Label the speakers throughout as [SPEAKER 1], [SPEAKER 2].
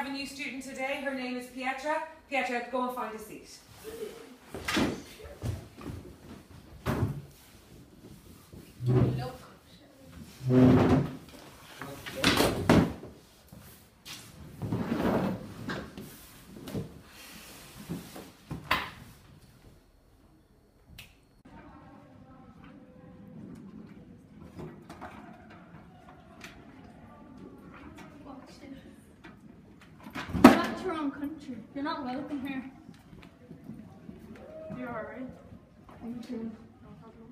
[SPEAKER 1] have a new student today. Her name is Pietra. Pietra, go and find a seat.
[SPEAKER 2] That's your own country. You're not welcome here.
[SPEAKER 1] You're alright.
[SPEAKER 2] Thank you.
[SPEAKER 1] No problem.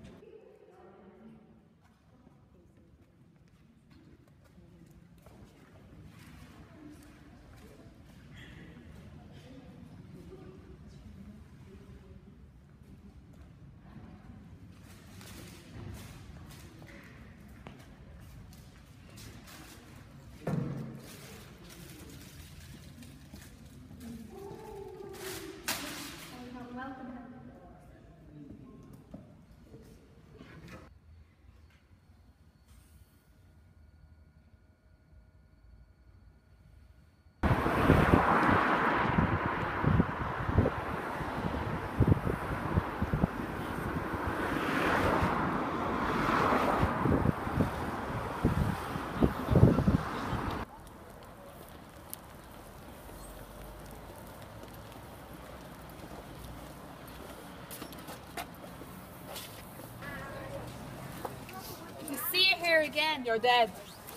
[SPEAKER 2] See you here again.
[SPEAKER 1] You're dead.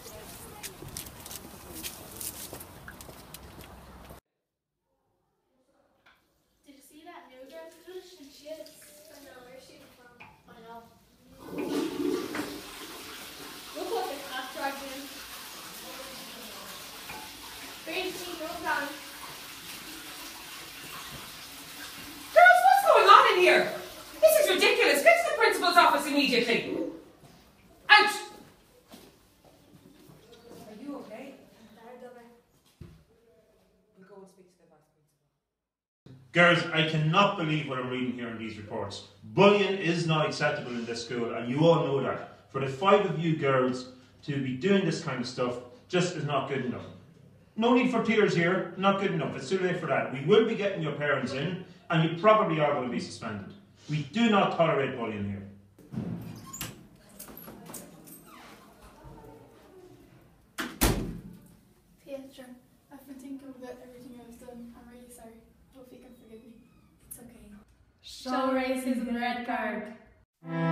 [SPEAKER 2] Did you see that new girl? And she is. I know where she's from. I know. Look what the cat dragged in. Great to see you, Ron.
[SPEAKER 1] Girls, what's going on in here? This is ridiculous. Get to the principal's office immediately. Out! Are you okay? We'll go and speak to the vice principal.
[SPEAKER 3] Girls, I cannot believe what I'm reading here in these reports. Bullying is not acceptable in this school, and you all know that. For the 5 of you girls to be doing this kind of stuff just is not good enough. No need for tears here, not good enough. It's too late for that. We will be getting your parents in, and you probably are going to be suspended. We do not tolerate bullying here.
[SPEAKER 2] Pietra, I've been thinking about everything I've done. I'm really sorry. Hope you can forgive me. It's okay.
[SPEAKER 4] Show racism the red card.